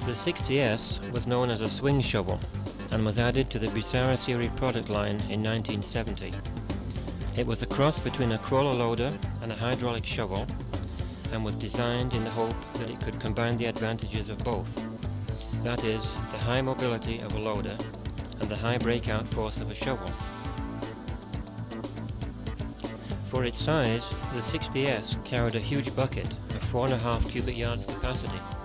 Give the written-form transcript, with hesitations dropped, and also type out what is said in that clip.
The 60S was known as a swing shovel and was added to the Bucyrus-Erie product line in 1970. It was a cross between a crawler loader and a hydraulic shovel and was designed in the hope that it could combine the advantages of both. That is, the high mobility of a loader and the high breakout force of a shovel. For its size, the 60S carried a huge bucket of 4.5 cubic yards capacity.